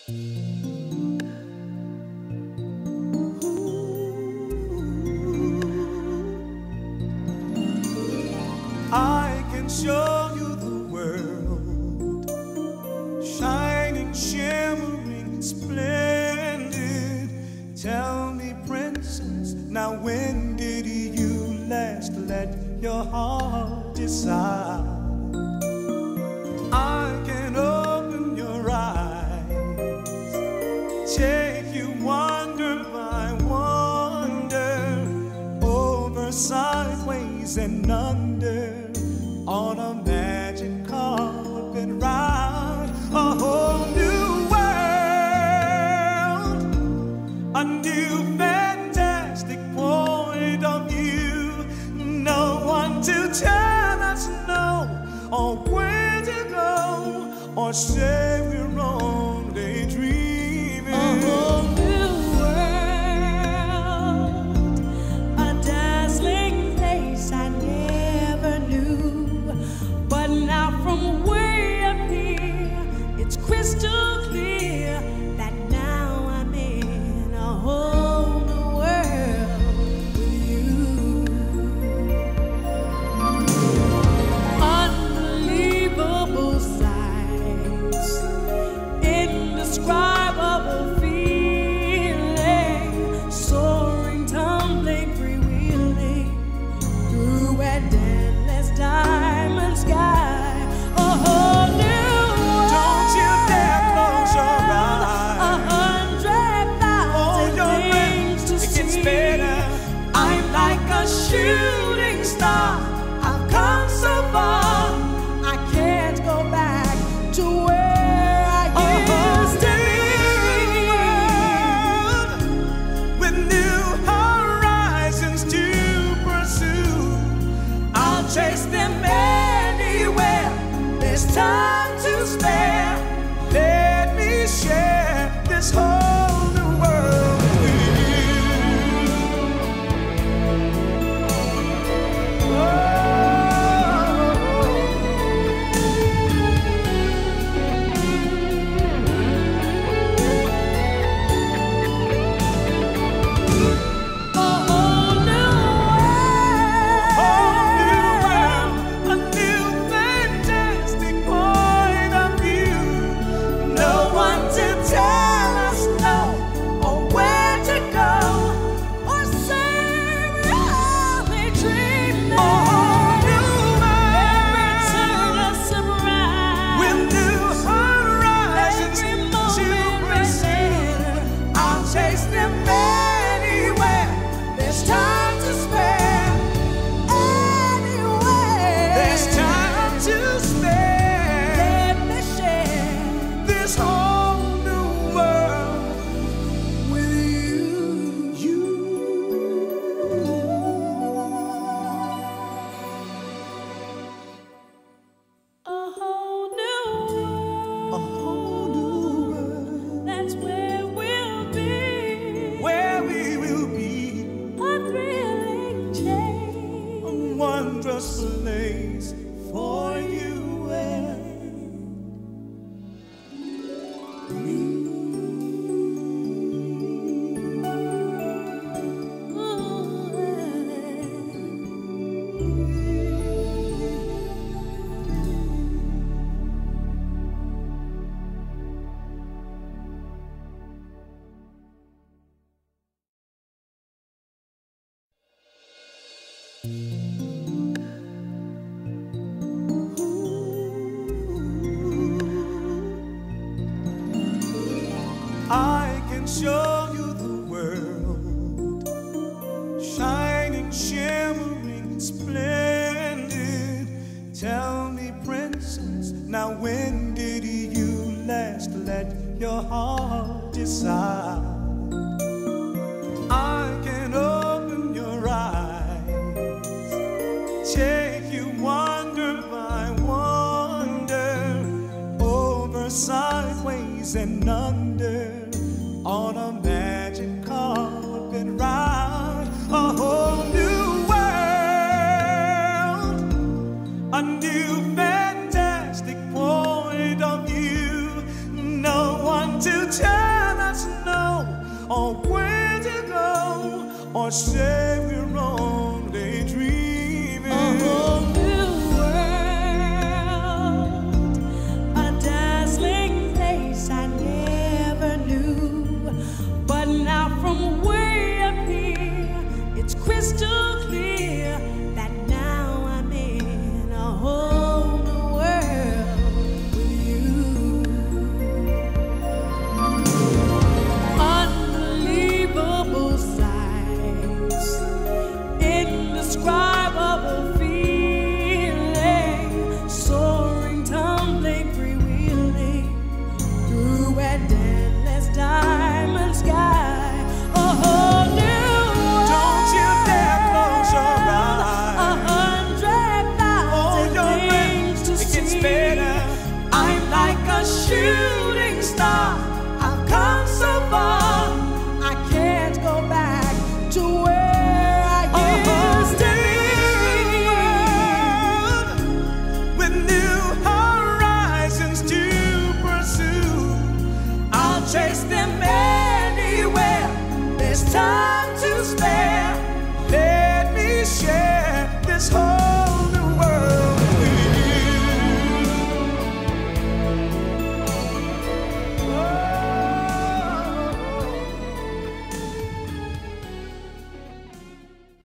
I can show you the world, shining, shimmering, splendid. Tell me, princess, now when did you last let your heart decide? I can open your eyes, take you wonder by wonder, over, sideways, and under, on a magic carpet ride, a whole new world, a new fantastic point of view. No one to tell us no, or where to go, or say we're only dreaming. A whole new world, a dazzling place I never knew. But now from way up here, it's crystal clear that now I'm in a whole new world with you. Unbelievable sights, indescribable feeling, soaring, tumbling, freewheeling through an endless diamond sky. A whole new world. Don't you dare close your eyes. 100,000 things to it gets see. better. I'm like a shooting star. I've come so far. I can't go back to where I used to be. With new horizons to pursue, I'll chase them anywhere. There's time to spare. let me share this whole new world with you. A whole new world. A new fantastic point of view. No one to tell us no, or where to go, or say we're only dreaming. Every turn a surprise. With new horizons Every to moment pursue, I'll chase them anywhere. There's time to spare. Anywhere. there's time to spare. Let me share This whole new world with you. a whole new A whole new world That's where we'll be. where we will be, A thrilling change. a wondrous place for you and I can show you the world, shining, shimmering, splendid. Tell me, princess, now when did you last let your heart decide? I can open your eyes, take you wonder by wonder, over, sideways, and under, on a magic carpet ride, a whole new world, a new fantastic point of view. No one one to tell us no, or where to go, or say we're only dreaming. A whole new world, a dazzling place I never knew. But now from way up here, it's crystal clear that now I'm in a whole new world with you. Unbelievable sights, indescribable feeling, soaring, tumbling, freewheeling through an endless diamond sky. A whole new world. Don't you dare close your eyes. 100,000 your things to it gets see. better. I'm like a shooting star. I've come so far. I can't go back to where I used to be. With new horizons to pursue, I'll chase them anywhere. There's time to spare. let me share